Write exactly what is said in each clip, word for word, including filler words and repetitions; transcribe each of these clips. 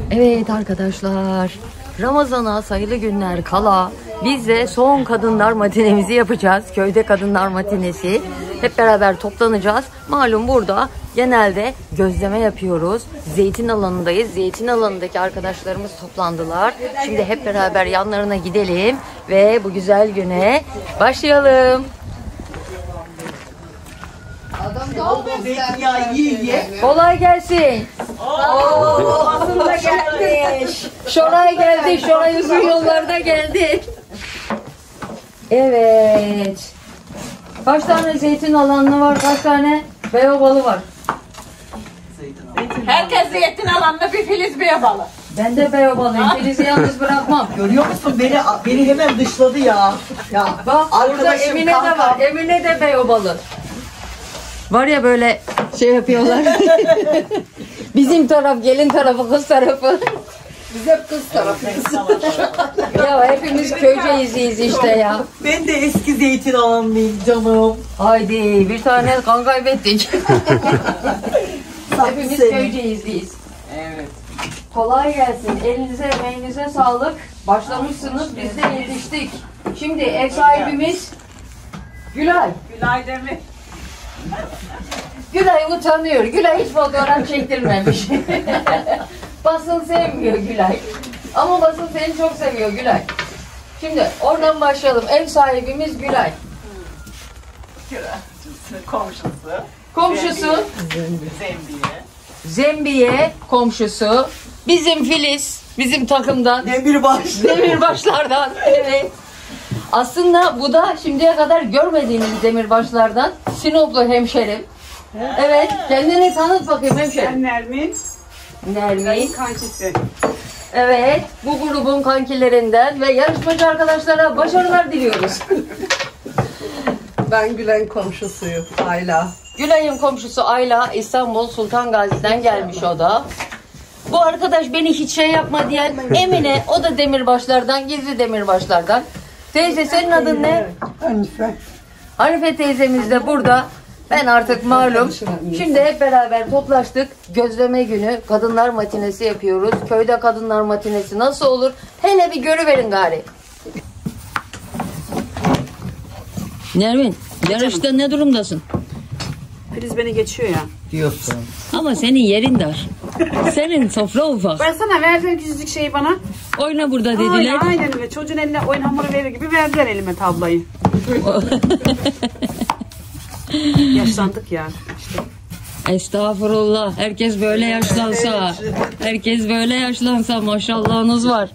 Evet arkadaşlar, Ramazan'a sayılı günler kala biz de son kadınlar matinemizi yapacağız. Köyde kadınlar matinesi. Hep beraber toplanacağız. Malum burada genelde gözleme yapıyoruz. Zeytin alanındayız. Zeytin alanındaki arkadaşlarımız toplandılar. Şimdi hep beraber yanlarına gidelim ve bu güzel güne başlayalım. Kolay gelsin. Oo, aslında gelmiş. Şoray geldi. Şoray uzun yollarda geldi. Evet. Kaç tane zeytin alanı var? Kaç tane beyobalı var? Herkes zeytin alanında bir Filiz beyobalı. Ben de beyobalıyım. Filiz'i yalnız bırakmam. Görüyor musun? Beni beni hemen dışladı ya. Ya bak burada Emine kankam. de var. Emine de beyobalı. Var ya böyle şey yapıyorlar. Bizim taraf gelin tarafı, kız tarafı. Biz hep kız tarafıyız. Ya hepimiz köyceğiz işte ya. Ben de eski zeytin alanlıyım canım. Haydi bir tane kan kaybettik. Hepimiz köyceğiz biz. Evet. Kolay gelsin. Elinize emeğinize sağlık. Başlamışsınız, biz de yetiştik. Şimdi ev sahibimiz Gülay. Gülay Demir. Gülay utanıyor. Gülay hiç fotoğraf çektirmemiş. Basın sevmiyor Gülay. Ama basın seni çok seviyor Gülay. Şimdi oradan başlayalım. Ev sahibimiz Gülay. Komşusu. Komşusu Zembiye. Zembiye komşusu. Bizim Filiz, bizim takımdan. Demirbaş. Demirbaşlardan. Evet. Aslında bu da şimdiye kadar görmediğimiz demirbaşlardan. Sinoplu hemşerim. Evet, kendini tanıt bakayım hemşerim. Ben Nermin. Nermin. Kankisi. Evet, bu grubun kankilerinden ve yarışmacı arkadaşlara başarılar diliyoruz. Ben Gülen komşusuyum, Ayla. Gülay'ın komşusu Ayla, İstanbul Sultan Gazi'den gelmiş o da. Bu arkadaş beni hiç şey yapma diyen Emine, o da demirbaşlardan, gizli demirbaşlardan. Teyze senin adın ne? Hanife. Hanife teyzemiz de burada. Ben artık malum. Şimdi hep beraber toplaştık. Gözleme günü kadınlar matinesi yapıyoruz. Köyde kadınlar matinesi nasıl olur? Hele bir görüverin gari. Nermin, yarışta ne durumdasın? Filiz beni geçiyor ya. Diyorsun. Ama senin yerin dar. Senin sofra ufak. Ben sana verdim küçücük şeyi bana. Oyna burada dediler. Aynen, aynen öyle. Çocuğun eline oyun hamuru verir gibi verdiler elime tablayı. Yaşlandık ya. İşte. Estağfurullah. Herkes böyle yaşlansa. Herkes böyle yaşlansa maşallahınız var.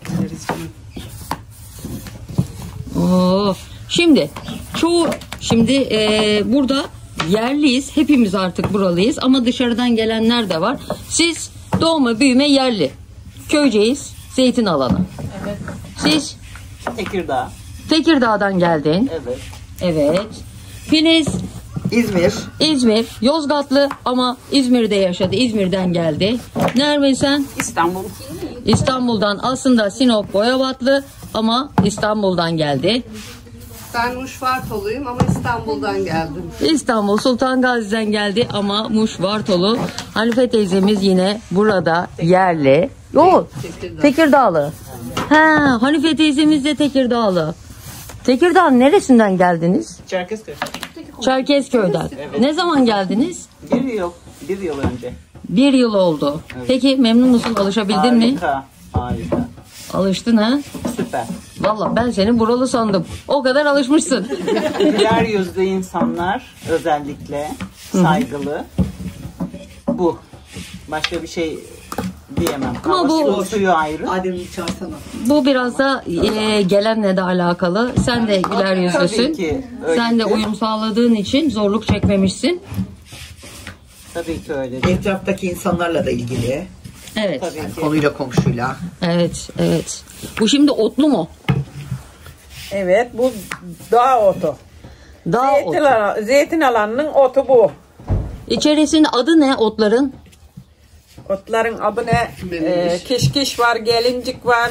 Oo. Şimdi çoğu şimdi e, burada yerliyiz. Hepimiz artık buralıyız ama dışarıdan gelenler de var. Siz doğma büyüme yerli. Köyceğiz. Zeytin alanı. Evet. Siz Tekirdağ. Tekirdağ'dan geldin. Evet. Evet. Filiz İzmir. İzmir, Yozgatlı ama İzmir'de yaşadı. İzmir'den geldi. Nermin sen? İstanbul. İstanbul'dan, aslında Sinop Boyabatlı ama İstanbul'dan geldi. Ben Muşvartoluyum ama İstanbul'dan geldim. İstanbul Sultan Gazi'den geldi ama Muş Vartolu. Hanife teyzemiz yine burada yerli. Yok, Tekirdağ. Tekirdağlı. Ha, Hanife teyzemiz de Tekirdağlı. Tekirdağ'ın neresinden geldiniz? Çerkezköy. Çerkezköy'den. Evet. Ne zaman geldiniz? Bir yıl, bir yıl önce. Bir yıl oldu. Evet. Peki memnun musun? Alışabildin mi? Harika, harika. Alıştın ha? Süper. Vallahi ben seni buralı sandım. O kadar alışmışsın. Güler yüzlü insanlar özellikle saygılı. Bu. Başka bir şey diyemem. Ama Havası bu- bu suyu ayrı. Adem'i çağırsana. Bu biraz da e, gelenle de alakalı. Sen de güler yüzlüsün. Tabii ki, öyle Sen de ki. uyum sağladığın için zorluk çekmemişsin. Tabii ki öyle. Etraftaki insanlarla da ilgili. Evet. Tabii ki. Konuyla komşuyla. Evet, evet. Bu şimdi otlu mu? Evet, bu dağ otu. Dağ Zeytin, otu. alan, zeytin alanının otu bu. İçerisinde adı ne otların? Otların adı ne? Ee, kişkiş var, gelincik var.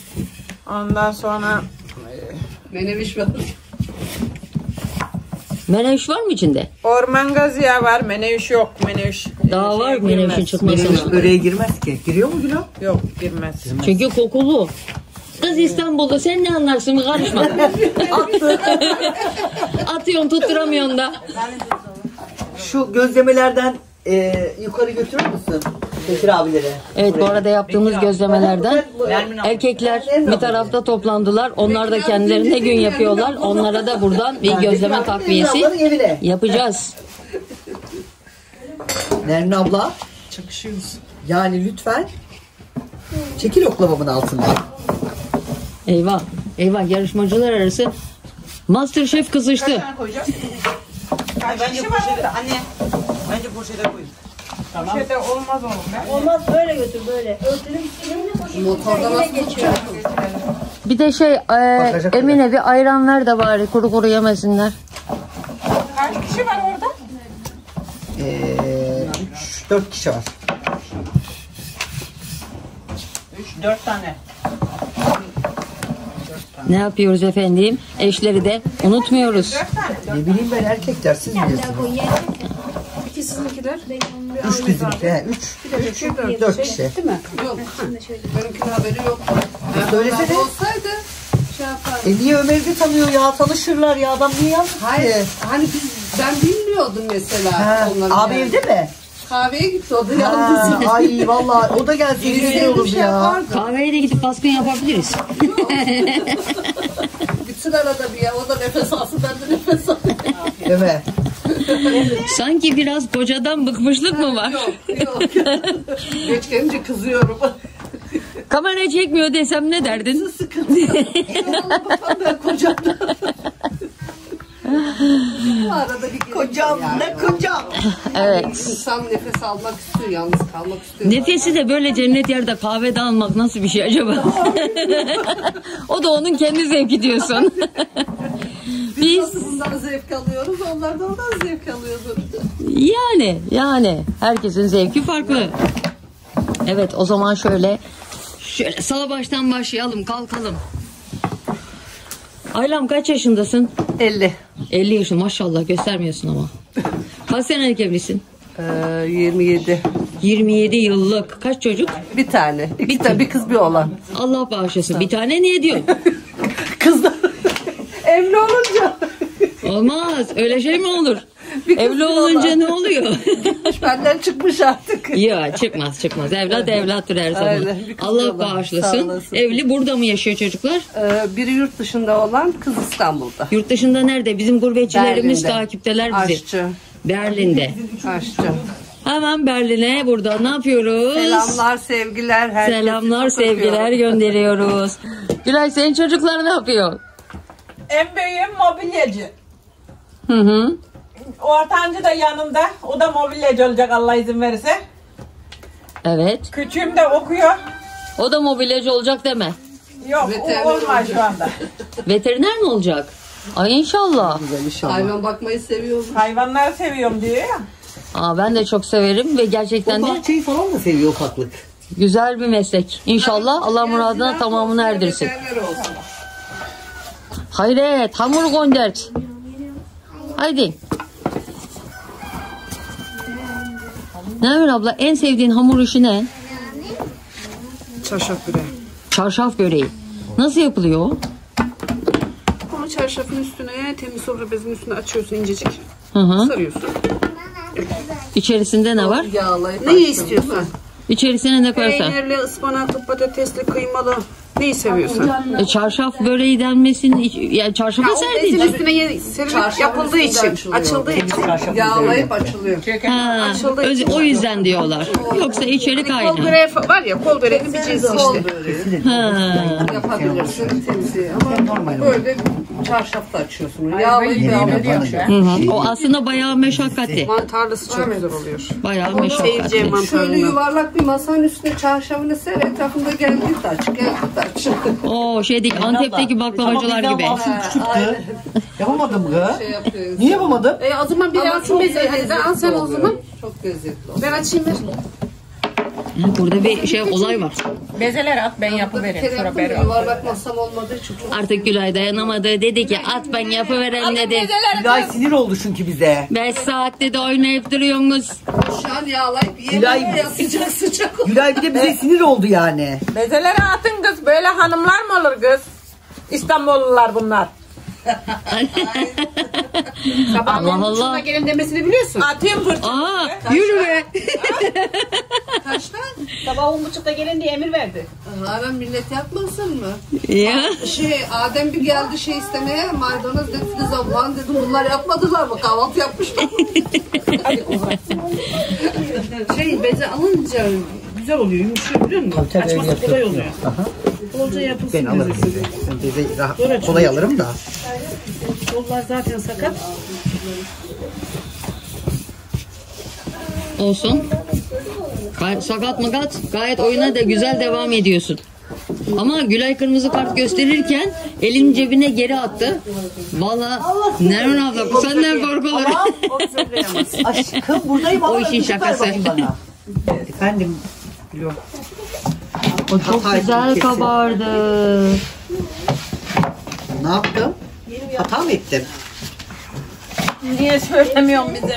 Ondan sonra Meneviş var. Menevş var mı içinde? Orman gazı yağı var. Menevş yok. Menevş. Daha e, var şeye menevşin girmez. çıkmasına. Menevş böreğe girmez ki. Giriyor mu Gülüm? Yok girmez. Çünkü kokulu. Kız İstanbul'da sen ne anlarsın karışma. Atıyorsun tutturamıyorsun da. Şu gözlemelerden e, yukarı götürür müsün? Bekir abilere. Evet bu arada yaptığımız gözlemelerden erkekler bir tarafta toplandılar. Onlar da kendilerine gün yapıyorlar. Onlara da buradan bir gözleme takviyesi yapacağız. Nermin abla. Çakışıyoruz. Yani lütfen. Çekil oklavamın altından. Eyvah. Eyvah yarışmacılar arası MasterChef kızıştı. Bence poşete anne. Bence poşete koy. Tamam. Poşete olmaz oğlum be. Olmaz böyle götür böyle. Örtünün üstüne Motorda nasıl tutacak? Bir de şey e, Emine bir ayran ver de bari kuru kuru yemesinler. Kaç kişi var orada? Ee, üç dört kişi var. üç dört tane. Ne yapıyoruz efendim? Eşleri de unutmuyoruz. Ne bileyim ben erkekler siz bilirsiniz. İki sizinkiler. Üç bizimki he. Üç. Üç. Dört kişi. Değil mi? Yok. Benimkinin haberi yok. Söylesene. Olsaydı şey yapardım. E niye Ömer'i de tanıyor ya? Tanışırlar ya. Adam niye yaptı Hayır. ki? Hani biz, ben bilmiyordum mesela. Ha, onların abi yani. evde mi? Kahveye gitti o da Ha, yalnız. ay vallahi o da gelse Birisi güzel bir olurdu şey ya. yapardı. Kahveye de gidip baskın yapabiliriz. Gitsin arada bir ya. O da nefes alsın, ben de nefes alayım. Değil mi? Sanki biraz kocadan bıkmışlık mı var? Yok yok. Geç gelince kızıyorum. Kamera çekmiyor desem ne derdin? Sıkıntı. Ben kocamdan. Arada bir Kocam ne kocam. Evet. İnsan nefes almak istiyor, yalnız kalmak istiyor. Nefesi de böyle cennet yerde kahvede almak nasıl bir şey acaba? O da onun kendi zevki diyorsun. Biz Biz nasıl bundan zevk alıyoruz, onlar da ondan zevk alıyordur. yani yani herkesin zevki farklı. Evet o zaman şöyle şöyle sağ baştan başlayalım kalkalım. Aylam kaç yaşındasın? elli. elli yaşın maşallah göstermiyorsun ama. Kaç senelik evlisin? Ee, yirmi yedi. yirmi yedi yıllık. Kaç çocuk? Bir tane. İki tane, bir kız bir oğlan. Allah bağışlasın. Bir tane niye diyor? Kızlar evli olunca. Olmaz. Öyle şey mi olur? Bir kız Evli bir olunca oğlan. ne oluyor? Benden çıkmış artık. Ya çıkmaz çıkmaz. Evlat evlattır her zaman. Aynen, bir kız bir Allah oğlan. Sağ bağışlasın. olasın. Evli burada mı yaşıyor çocuklar? Ee, biri yurt dışında olan, kız İstanbul'da. Yurt dışında nerede? Bizim gurbetçilerimiz Berlin'de. takipteler bizi. Aşçı. Berlin'de. Aşçı. Hemen Berlin'e burada ne yapıyoruz? Selamlar, sevgiler. Herkese Selamlar, çok öpüyorum. sevgiler gönderiyoruz. Gülay senin çocuklar ne yapıyor? En büyüğüm mobilyacı. Hı hı. Ortancı da yanımda. O da mobilyacı olacak Allah izin verirse. Evet. Küçüğüm de okuyor. O da mobilyacı olacak deme. Yok Veteriner o olmaz şu anda. Veteriner mi olacak? Ay inşallah. Güzel inşallah. Hayvan bakmayı seviyorum. Hayvanları seviyorum diyor ya. Aa, ben de çok severim ve gerçekten O de bahçeyi falan da seviyor ufaklık. güzel bir meslek. İnşallah Allah muradına tamamını erdirsin. Veteriner olsun. Hayret hamur gönder. Haydi. Nermin abla en sevdiğin hamur işi ne? Çarşaf böreği. Çarşaf böreği. Nasıl yapılıyor o? Onu çarşafın üstüne, temiz sofra bezinin üstüne açıyorsun incecik. Hı hı. Sarıyorsun. İçerisinde ne var? Yağlayıp Neyi istiyorsun? İçerisine ne koyarsan. Peynirli, ıspanaklı, patatesli, kıymalı. Neyi seviyorsun? E, çarşaf böreği denmesin. Yani çarşafa O bezin serdin. üstüne ye- serilip Çarşafın yapıldığı üstünde için, açılıyor. açıldığı için. Yağlayıp açılıyor. Ha, Açıldığı öz- için. o yüzden diyorlar. Yoksa içerik Kol aynı. böreği fa- var ya, kol böreğinin bir cinsi Kol işte. böreği Ha. yapabilirsin temizliği ama böyle çarşafta açıyorsun. Yağlayıp yağlayıp Hı hı. O aslında bayağı meşakkatli. Mantarlısı çok güzel oluyor. Bayağı Seyirciye meşakkatli. Şöyle mantarlı. yuvarlak bir masanın üstüne çarşafını ser, etrafında gel git aç, gel git aç. O şey değil, Antep'teki baklavacılar gibi. Ama bizden küçüktü. Yapamadım kız. Şey yapıyor. Niye yapamadım? E o zaman bir Ama açayım çok bezeyi. Hadi lezzetli ben al sen o oluyor. zaman. Çok lezzetli oluyor. Ben açayım ver. Burada bir şey olay var. Bezeleri at ben yapıvereyim. Sonra beri at. Yuvarlak masam olmadığı için çok. Artık Gülay dayanamadı. Dedi ki at ben yapıverem dedi. Gülay sinir oldu çünkü bize. Beş saatte de oynayıp duruyorsunuz. Şu an yağlayıp Gülay- yemeğe ya sıcak sıcak oluyor. Gülay bir de bize sinir oldu yani. Bezeleri atın kız. Böyle hanımlar mı olur kız? İstanbullular bunlar. Allah Allah. Gelin demesini biliyorsun. Atayım fırça. Aa, yürü be. Kaçta? Sabah on buçukta gelin diye emir verdi. Halen millet yapmasın mı? Ya. Şey Adem bir geldi şey istemeye maydanoz dedi zaman dedim bunlar yapmadılar mı kahvaltı yapmışlar. Şey beze alınca güzel oluyor. Yumuşuyor biliyor musun? Tabii, tabii, Açması öyle kolay yapıyorum. oluyor. Bolca yapılsın. Ben alırım bezesi. bize. Ben bize rahat, kolay alırım da. Kollar zaten sakat. Olsun. Gay- sakat makat gayet oyuna da güzel devam ediyorsun. Ama Gülay kırmızı kart gösterirken elini cebine geri attı. Valla Nermin abla senden korkulur. Aşkım buradayım. O ama işin öpücük ver şakası. bakayım bana. Efendim. Gülüm. O çok Hata güzel ettim kesin. kabardı. Ne yaptım? Hata mı ettim? Niye söylemiyorsun bize?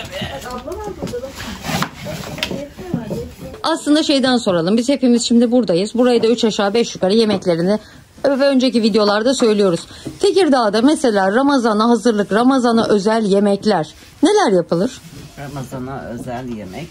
Aslında şeyden soralım. Biz hepimiz şimdi buradayız. Burayı da üç aşağı beş yukarı yemeklerini ve önceki videolarda söylüyoruz. Tekirdağ'da mesela Ramazan'a hazırlık, Ramazan'a özel yemekler neler yapılır? Ramazan'a özel yemek.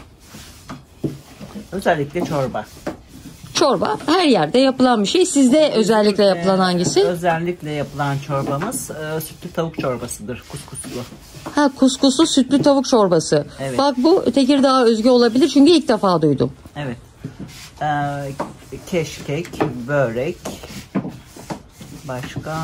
Özellikle çorba. Çorba her yerde yapılan bir şey. Sizde özellikle yapılan hangisi? Özellikle yapılan çorbamız e, sütlü tavuk çorbasıdır. Kuskuslu. Ha, kuskuslu sütlü tavuk çorbası. Evet. Bak bu Tekirdağ'a özgü olabilir çünkü ilk defa duydum. Evet. E, keşkek, börek. Başka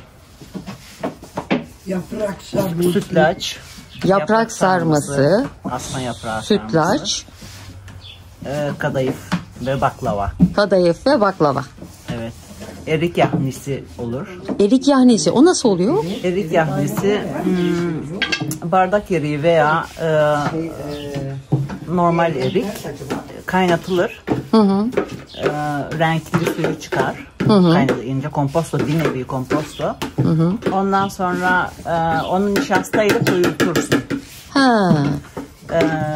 Yaprak sarması. sütlaç. Yaprak sarması, Asma yaprağı sarması. sütlaç, E, kadayıf ve baklava. kadayıf ve baklava. Evet. Erik yahnisi olur. Erik yahnisi o nasıl oluyor? Erik yahnisi hmm, bardak eriği veya e, normal erik kaynatılır. Hı hı. E, renkli suyu çıkar. Kaynatınca komposto, bir nevi komposto. Hı hı. Ondan sonra e, onun nişastayla koyultursun. Ha. E,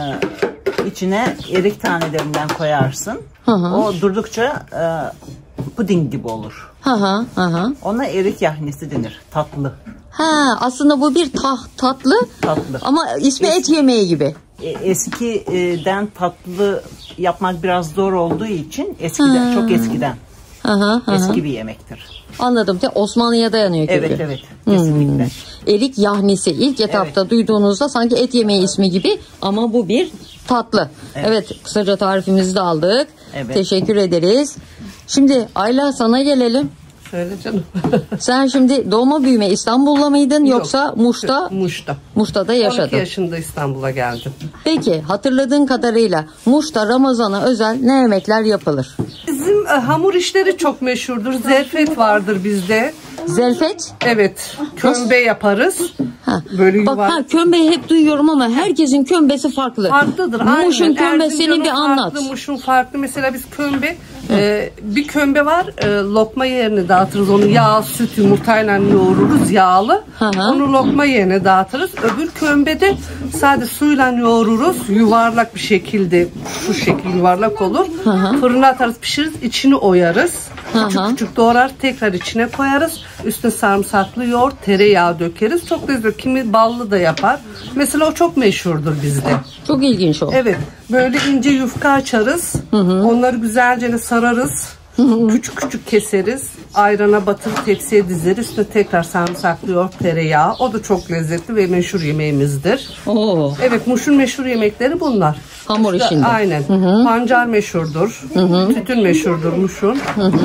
içine erik tanelerinden koyarsın. Hı hı. O durdukça e, puding gibi olur. Ha ha ha. Ona erik yahnisi denir. Tatlı. Ha, aslında bu bir tah, tatlı Tatlı. ama ismi et yemeği gibi. E, Eskiden tatlı yapmak biraz zor olduğu için eskiden, Ha. çok eskiden Aha, aha. eski bir yemektir. Anladım. De Osmanlı'ya dayanıyor kökü. Evet evet kesinlikle. Hmm. Erik yahnisi ilk etapta Evet. duyduğunuzda sanki et yemeği ismi gibi ama bu bir tatlı. Evet, Evet. kısaca tarifimizi de aldık. Evet. Teşekkür ederiz. Şimdi Ayla sana gelelim. Söyle canım. Sen şimdi doğma büyüme İstanbul'da mıydın yoksa Muş'ta? Muş'ta. Muş'ta da on iki yaşadın. yaşında İstanbul'a geldim. Peki hatırladığın kadarıyla Muş'ta Ramazan'a özel ne yemekler yapılır? Bizim e, hamur işleri çok meşhurdur. Zerfet vardır bizde. Zelfet? Evet. Kömbe yaparız. Ha. Böyle Bak yuvar. ha, kömbeyi hep duyuyorum ama herkesin kömbesi farklı. Farklıdır. Muş'un aynen. kömbesini Erzincan'ın bir anlat. Farklı, Muş'un farklı. Mesela biz kömbe, e, bir kömbe var. E, lokma yerine dağıtırız. Onu yağ, süt, yumurtayla yoğururuz yağlı. Hı hı. Onu lokma yerine dağıtırız. Öbür kömbede sadece suyla yoğururuz. Yuvarlak bir şekilde, şu şekil yuvarlak olur. hı. Fırına atarız, pişiririz. İçini oyarız. Hı Küçük hı. küçük doğrar, tekrar içine koyarız. Üstüne sarımsaklı yoğurt, tereyağı dökeriz. Çok lezzetli. Kimi ballı da yapar. Mesela o çok meşhurdur bizde. Çok ilginç o. Evet. Böyle ince yufka açarız. Onları güzelce sararız. Küçük küçük keseriz. Ayrana batırıp tepsiye dizeriz. Üstüne tekrar sarımsaklı yoğurt, tereyağı. O da çok lezzetli ve meşhur yemeğimizdir. Oo. Evet, Muş'un meşhur yemekleri bunlar. Hamur İşte, işinde. aynen. Pancar meşhurdur. Tütün meşhurdur Muş'un.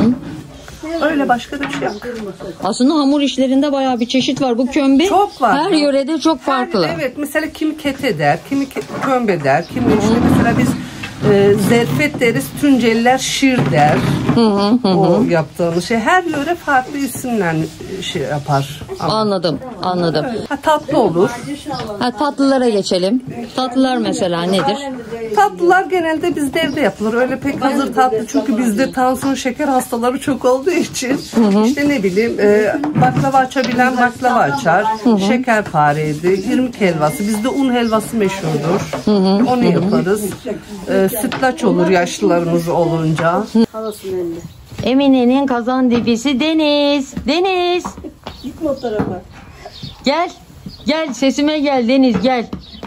Öyle başka da bir şey yok. Aslında hamur işlerinde bayağı bir çeşit var. Bu kömbe Çok var. her yörede çok farklı. Her- evet, mesela kimi kete der, kimi ke- kömbe der, kimi işte mesela biz e, zerfet deriz, Tunceliler şir der. O yaptığımız şey. Her yöre farklı isimle şey yapar. Anladım, anladım. Ha, tatlı olur. Ha, tatlılara geçelim. Tatlılar mesela nedir? Tatlılar genelde bizde evde yapılır. Öyle pek hazır tatlı çünkü bizde tansiyon şeker hastaları çok olduğu için işte ne bileyim e, baklava açabilen baklava açar. Şekerpareydi, irmik helvası. Bizde un helvası meşhurdur. Onu yaparız. E, sütlaç olur yaşlılarımız olunca. Emine'nin kazan dibisi Deniz. Deniz. Gitme o tarafa. Gel. Gel sesime gel Deniz gel.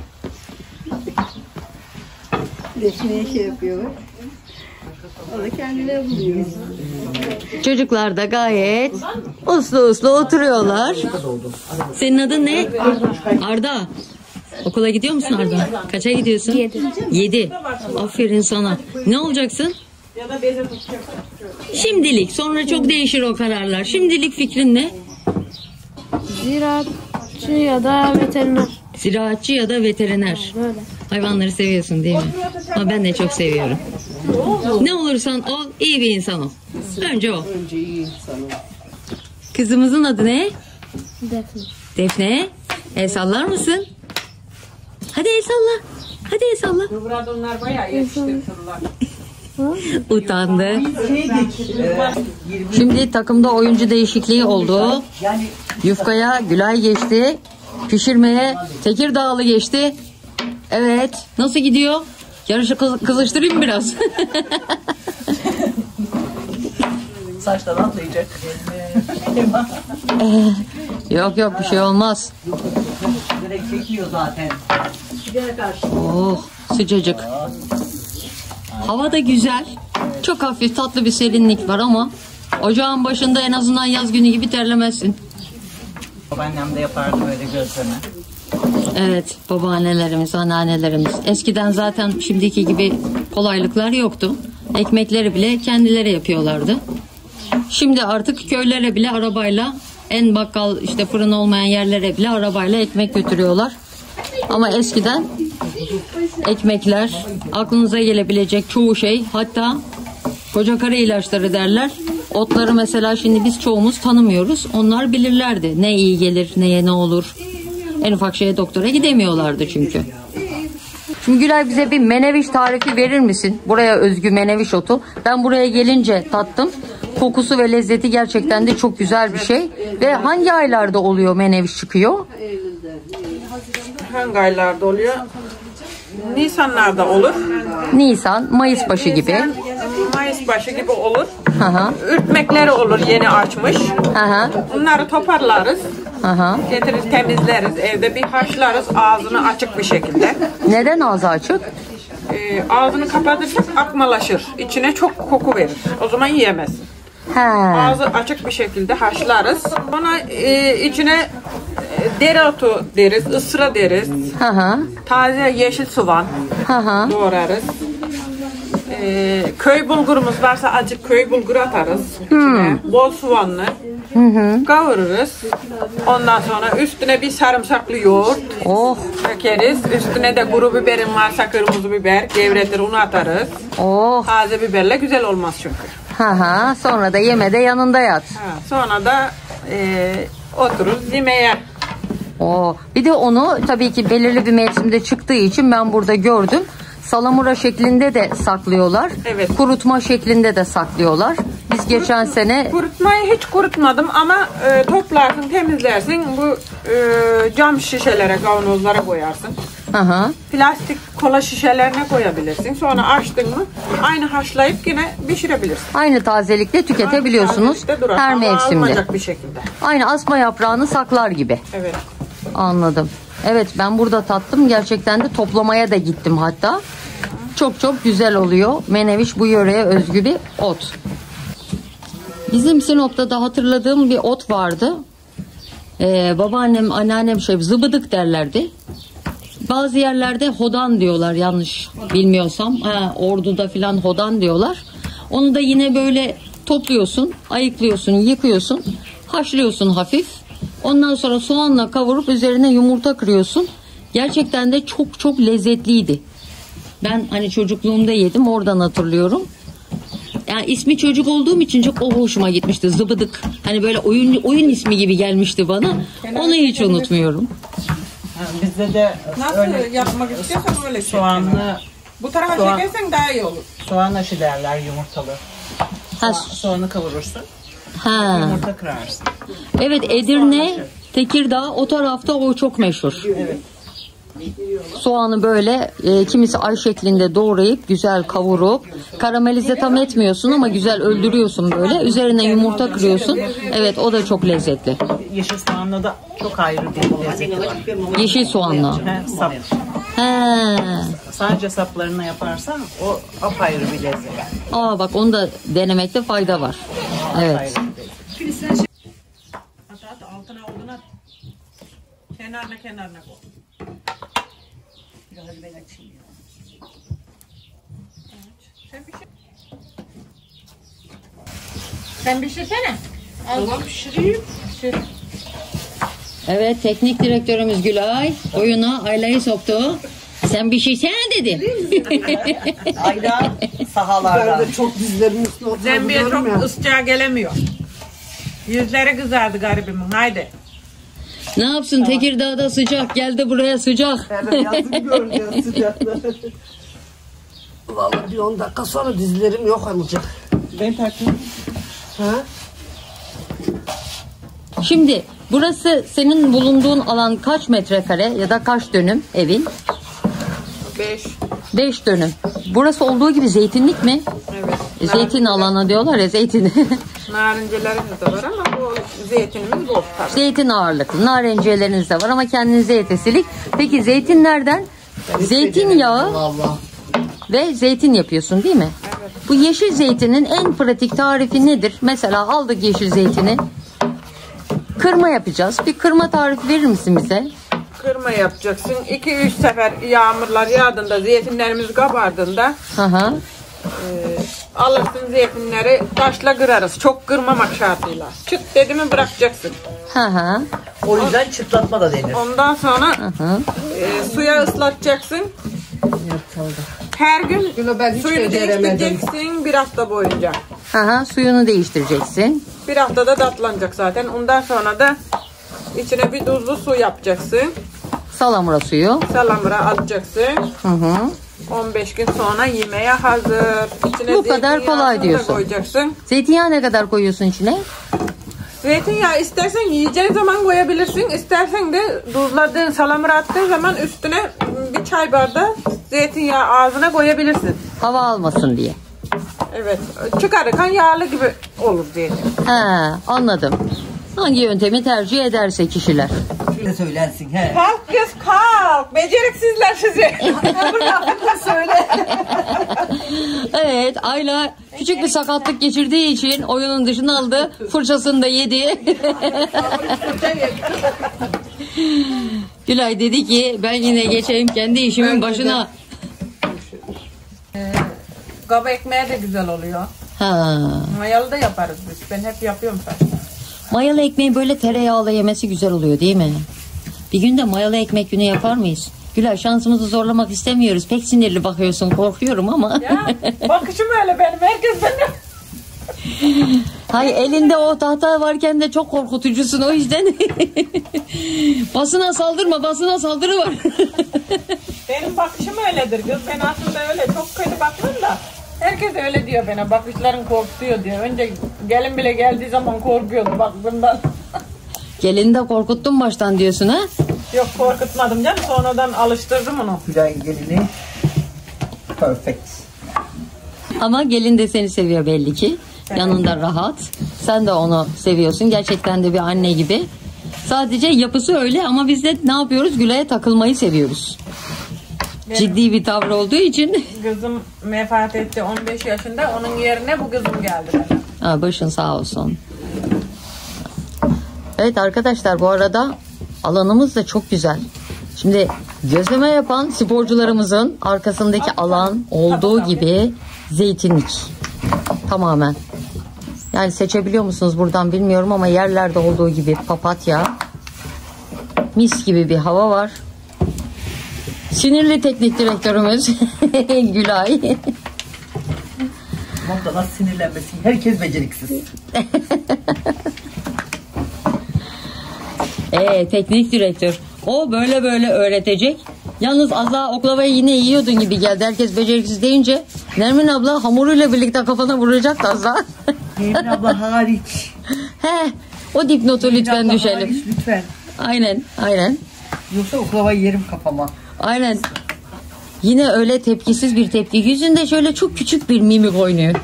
Defne'ye şey yapıyor. O da kendine buluyor. Çocuklar da gayet uslu uslu oturuyorlar. Senin adın ne? Arda. Okula gidiyor musun Arda? Kaça gidiyorsun? Yedi. Yedi. Aferin sana. Ne olacaksın? Şimdilik. Sonra çok değişir o kararlar. Şimdilik fikrin ne? Ziraatçı ya da veteriner. Ziraatçı ya da veteriner. Böyle. Hayvanları seviyorsun değil mi? Ama ben de çok seviyorum. Ne olursan ol, iyi bir insan ol. Önce o. Önce iyi insan ol. Kızımızın adı ne? Defne. Defne. El sallar mısın? Hadi el salla. Hadi el salla. Kıvradınlar bayağı yetiştirdiler. Utandı. Şeydik, e, Şimdi takımda oyuncu değişikliği oldu. Yufkaya Gülay geçti. Pişirmeye Tekirdağlı geçti. Evet. Nasıl gidiyor? Yarışı kız kızıştırayım biraz. saçtan atlayacak. Yok yok bir şey olmaz. Direkt çekiyor zaten. Oh sıcacık. Hava da güzel. Çok hafif tatlı bir serinlik var ama ocağın başında en azından yaz günü gibi terlemezsin. Babaannem de yapardı böyle gözleme. Evet, babaannelerimiz, anneannelerimiz. Eskiden zaten şimdiki gibi kolaylıklar yoktu. Ekmekleri bile kendileri yapıyorlardı. Şimdi artık köylere bile arabayla, en bakkal işte fırın olmayan yerlere bile arabayla ekmek götürüyorlar. Ama eskiden ekmekler, aklınıza gelebilecek çoğu şey, hatta koca karı ilaçları derler. Otları mesela şimdi biz çoğumuz tanımıyoruz. Onlar bilirlerdi. Ne iyi gelir, neye ne olur. En ufak şeye doktora gidemiyorlardı çünkü. Şimdi Gülay bize bir meneviş tarifi verir misin? Buraya özgü meneviş otu. Ben buraya gelince tattım. Kokusu ve lezzeti gerçekten de çok güzel bir şey. Ve hangi aylarda oluyor meneviş çıkıyor? Hangi aylarda oluyor? Nisanlarda olur. Nisan, Mayıs başı gibi. Mayıs başı gibi olur. Hı hı. Ürtmekleri olur yeni açmış. Hı hı. Bunları toparlarız. Hı hı. Getirir temizleriz. Evde bir haşlarız ağzını açık bir şekilde. Neden ağzı açık? Ee, ağzını kapatırsak akmalaşır. İçine çok koku verir. O zaman yiyemezsin. He. Ağzı açık bir şekilde haşlarız. Sonra e, içine e, dereotu deriz, ısıra deriz. Hı hı. Taze yeşil soğan Hı hı. doğrarız. E, köy bulgurumuz varsa azıcık köy bulguru atarız içine. Bol soğanlı kavururuz. Ondan sonra üstüne bir sarımsaklı yoğurt Oh, dökeriz. Üstüne de kuru biberin varsa kırmızı biber, gevretir onu atarız. oh. Taze biberle güzel olmaz çünkü. Hı hı. Sonra da yemede yanında yat. Ha, sonra da e, otururuz yemeğe. Oo. Bir de onu tabii ki belirli bir mevsimde çıktığı için ben burada gördüm. Salamura şeklinde de saklıyorlar. Evet. Kurutma şeklinde de saklıyorlar. Biz geçen sene Kurutmayı hiç kurutmadım ama e, toplarsın, temizlersin. Bu e, cam şişelere, kavanozlara koyarsın. hı hı. Plastik kola şişelerine koyabilirsin. Sonra açtın mı aynı haşlayıp yine pişirebilirsin. Aynı tazelikle tüketebiliyorsunuz Tazelikte durar her ama mevsimde. almayacak bir şekilde. Aynı asma yaprağını saklar gibi. Evet. Anladım. Evet ben burada tattım. Gerçekten de toplamaya da gittim hatta. Çok çok güzel oluyor. Meneviş bu yöreye özgü bir ot. Bizim Sinop'ta da hatırladığım bir ot vardı. Ee, babaannem, anneannem şey zıbıdık derlerdi. Bazı yerlerde hodan diyorlar yanlış bilmiyorsam. Ha, Ordu'da filan hodan diyorlar. Onu da yine böyle topluyorsun, ayıklıyorsun, yıkıyorsun, haşlıyorsun hafif. Ondan sonra soğanla kavurup üzerine yumurta kırıyorsun. Gerçekten de çok çok lezzetliydi. Ben hani çocukluğumda yedim, oradan hatırlıyorum. Yani ismi çocuk olduğum için çok o hoşuma gitmişti. Zıbıdık. Hani böyle oyun oyun ismi gibi gelmişti bana. Onu hiç unutmuyorum. Yani bizde de Nasıl öyle yapmak istiyorsan öyle çek. soğanlı, Bu tarafa Soğan. çekersen daha iyi olur. soğan aşı derler yumurtalı. Ha, Soğan- soğanı kavurursun, ha. yumurta kırarsın. Evet, Edirne, Tekirdağ o tarafta o çok meşhur. Evet. Soğanı böyle e, kimisi ay şeklinde doğrayıp güzel kavurup karamelize tam etmiyorsun ama güzel öldürüyorsun böyle. Üzerine yumurta kırıyorsun. Evet, o da çok lezzetli. Yeşil soğanla da çok ayrı bir lezzeti var. Yeşil soğanla. He, sap. He. Sadece saplarını yaparsan o apayrı bir lezzet. Aa bak, onu da denemekte fayda var. Evet. Apayrı bir lezzet. At at altına oduna. Kenarına kenarına koy. Biraz ben açayım ya. Sen bir şey. Sen pişirsene. Tamam pişireyim. Pişir. Evet, teknik direktörümüz Gülay oyuna Ayla'yı soktu. Sen bir şey sen dedi. Ayda sahalarda. Ben de çok dizlerimin üstüne Zembiye oturabiliyorum ya. çok ısıcağı gelemiyor. Yüzleri kızardı garibimin. Haydi. Ne yapsın, Tekirdağ'da sıcak, geldi buraya sıcak. Evet, yazık göreceğiz sıcakları. Vallahi bir on dakika sonra dizlerim yok olacak. Ben takdim. Ha? Şimdi burası senin bulunduğun alan kaç metrekare ya da kaç dönüm evin? Beş. Beş dönüm. Burası olduğu gibi zeytinlik mi? Evet. E, Zeytin alanı diyorlar ya, zeytin. Narincelerimiz de var ama bu zeytinimiz bol tabii. Zeytin ağırlıklı. Narenciyeleriniz de var ama kendinize yetesilik. Peki zeytinlerden zeytinyağı Vallahi. ve zeytin yapıyorsun değil mi? Evet. Bu yeşil zeytinin en pratik tarifi nedir? Mesela aldık yeşil zeytini. Kırma yapacağız. Bir kırma tarifi verir misin bize? Kırma yapacaksın. iki üç sefer yağmurlar yağdığında, zeytinlerimiz kabardığında Hı hı. e, alırsın zeytinleri, taşla kırarız. Çok kırmamak şartıyla. Çıt dedi mi bırakacaksın. Hı hı. O yüzden çıtlatma da denir. Ondan sonra Hı hı. e, suya ıslatacaksın. Her gün Gülo, ben hiç suyunu beceremedim. değiştireceksin bir hafta boyunca. Hı hı. Suyunu değiştireceksin. Bir haftada tatlanacak zaten. Ondan sonra da içine bir tuzlu su yapacaksın. Salamura suyu. Salamura atacaksın. Hı hı. on beş gün sonra yemeğe hazır. İçine Bu kadar zeytinyağını kolay da diyorsun. koyacaksın. Zeytinyağı ne kadar koyuyorsun içine? Zeytinyağı istersen yiyeceğin zaman koyabilirsin. İstersen de tuzladığın salamura attığın zaman üstüne bir çay bardağı zeytinyağı ağzına koyabilirsin. Hava almasın diye. Evet. Çıkarırken yağlı gibi olur zeytin. He, anladım. Hangi yöntemi tercih ederse kişiler. Ne söylensin he. Kalk kız kalk. Beceriksizler sizi. Söyle. Evet, Ayla küçük bir sakatlık geçirdiği için oyunun dışına aldı. Fırçasını da yedi. Gülay dedi ki ben yine geçeyim kendi işimin başına. Kaba ekmeği de güzel oluyor. Ha. Mayalı da yaparız biz. Ben hep yapıyorum zaten. Mayalı ekmeği böyle tereyağla yemesi güzel oluyor değil mi? Bir gün de mayalı ekmek günü yapar mıyız? Gülay, şansımızı zorlamak istemiyoruz. Pek sinirli bakıyorsun, korkuyorum ama. Ya bakışım öyle benim. Herkes benden. Hay, elinde o tahta varken de çok korkutucusun, o yüzden. Basına saldırma, basına saldırı var. Benim bakışım öyledir kız. Ben aslında öyle çok kötü bakmam da. Herkes öyle diyor bana. Bakışların korkutuyor diyor. Önce gelin bile geldiği zaman korkuyordu baktığımdan. Gelini de korkuttun baştan diyorsun ha? Yok korkutmadım canım. Sonradan alıştırdım onu. Gülen gelini. Perfect. Ama gelin de seni seviyor belli ki. Yanında rahat. Sen de onu seviyorsun. Gerçekten de bir anne gibi. Sadece yapısı öyle ama biz de ne yapıyoruz? Gülay'a takılmayı seviyoruz. Ciddi bir tavır olduğu için. Kızım vefat etti on beş yaşında. Onun yerine bu kızım geldi bana. Ha, başın sağ olsun. Evet arkadaşlar, bu arada alanımız da çok güzel. Şimdi gözleme yapan sporcularımızın arkasındaki alan olduğu gibi zeytinlik. Tamamen. Yani seçebiliyor musunuz buradan bilmiyorum ama yerlerde olduğu gibi papatya. Mis gibi bir hava var. Sinirli teknik direktörümüz Gülay. Tamam da nasıl sinirlenmesin. Herkes beceriksiz. Ee, teknik direktör. O böyle böyle öğretecek. Yalnız az daha oklavayı yine yiyordun gibi geldi. Herkes beceriksiz deyince Nermin abla hamuruyla birlikte kafana vuracaktı az daha. Nermin abla hariç. He, o dipnotu lütfen Nermin abla düşelim. hariç, lütfen. Aynen, aynen. Yoksa oklavayı yerim kafama. Aynen. Yine öyle tepkisiz bir tepki. Yüzünde şöyle çok küçük bir mimik oynuyor.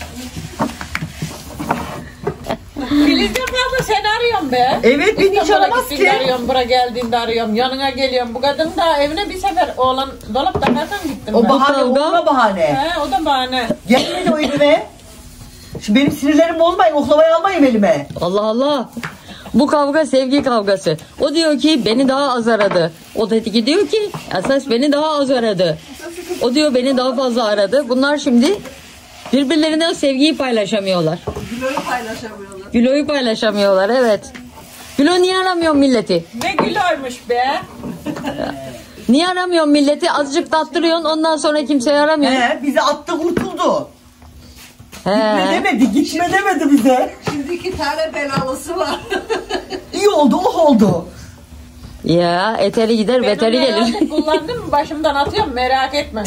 Filiz'den fazla sen arıyorsun be. Evet, beni hiç İstanbul'a aramaz gittiğinde ki. arıyorum, buraya geldiğinde arıyorum, yanına geliyorum. Bu kadın da evine bir sefer oğlan dolap takarken gittim O ben. bahane, kavga- ona bahane. He, o da bahane. Gelmedi o elime. Şimdi benim sinirlerim olmayın, oklavayı almayayım elime. Allah Allah. Bu kavga sevgi kavgası. O diyor ki beni daha az aradı. O dedi ki diyor ki esas beni daha az aradı. O diyor beni daha fazla aradı. Bunlar şimdi birbirlerinden sevgiyi paylaşamıyorlar. Güloyu paylaşamıyorlar. Gülo'yu paylaşamıyorlar, evet. Gülo niye aramıyor milleti? Ne gülüyormuş be. Niye aramıyorsun milleti? Azıcık tattırıyorsun, ondan sonra kimseyi aramıyor. He, bizi attı kurtuldu. Gitme He. demedi, gitme demedi bize. Şimdi iki tane belalısı var. İyi oldu, oh oldu. Ya eteri gider, Ben beteri onu gelir. herhalde kullandım mı başımdan atıyorum, merak etme.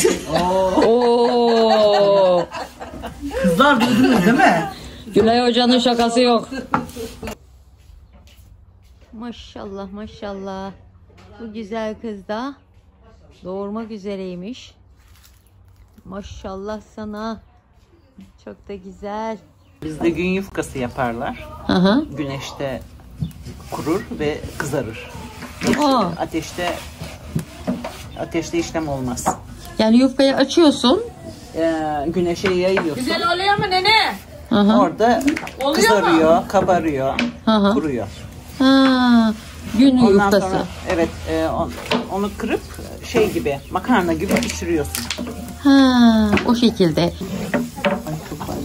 Oo. Kızlar duydunuz değil mi? Gülay Hoca'nın şakası yok. Maşallah maşallah. Bu güzel kız da doğurmak üzereymiş. Maşallah sana. Çok da güzel. Bizde gün yufkası yaparlar. Aha. Güneşte kurur ve kızarır. Aa. Ateşte ateşte işlem olmaz. Yani yufkayı açıyorsun. Ee, güneşe yayıyorsun. Güzel oluyor mu nene? Aha. Orada Oluyor kızarıyor, kabarıyor, Aha. kuruyor. Ha. Gün Ondan yufkası. sonra evet e, on- onu kırıp şey gibi makarna gibi pişiriyorsun. Ha, o şekilde. Ay çok pardon.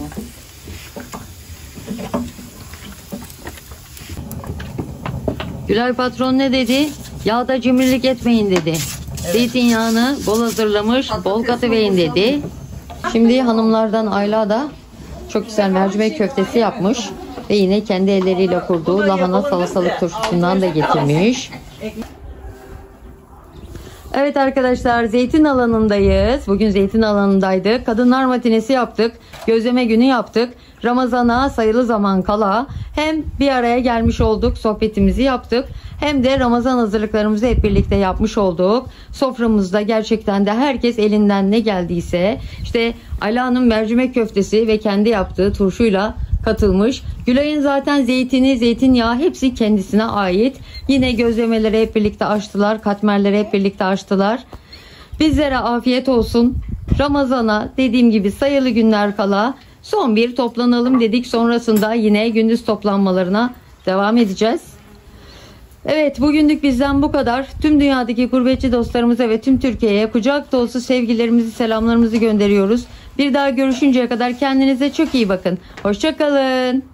Gülay patron ne dedi? Yağda cimrilik etmeyin dedi. Zeytinyağını bol hazırlamış, bol katıverin dedi. Şimdi hanımlardan Ayla da çok güzel mercimek köftesi yapmış. Ve yine kendi elleriyle kurduğu lahana salatalık turşusundan da getirmiş. Evet arkadaşlar, zeytin alanındayız. Bugün zeytin alanındaydık. Kadınlar matinesi yaptık. Gözleme günü yaptık. Ramazana sayılı zaman kala hem bir araya gelmiş olduk, sohbetimizi yaptık. Hem de Ramazan hazırlıklarımızı hep birlikte yapmış olduk. Soframızda gerçekten de herkes elinden ne geldiyse, işte Ayla'nın mercimek köftesi ve kendi yaptığı turşuyla katılmış. Gülay'ın zaten zeytini, zeytinyağı hepsi kendisine ait. Yine gözlemeleri hep birlikte açtılar. Katmerleri hep birlikte açtılar. Bizlere afiyet olsun. Ramazana dediğim gibi sayılı günler kala son bir toplanalım dedik. Sonrasında yine gündüz toplanmalarına devam edeceğiz. Evet, bugünlük bizden bu kadar. Tüm dünyadaki gurbetçi dostlarımıza ve tüm Türkiye'ye kucak dolusu sevgilerimizi, selamlarımızı gönderiyoruz. Bir daha görüşünceye kadar kendinize çok iyi bakın. Hoşça kalın.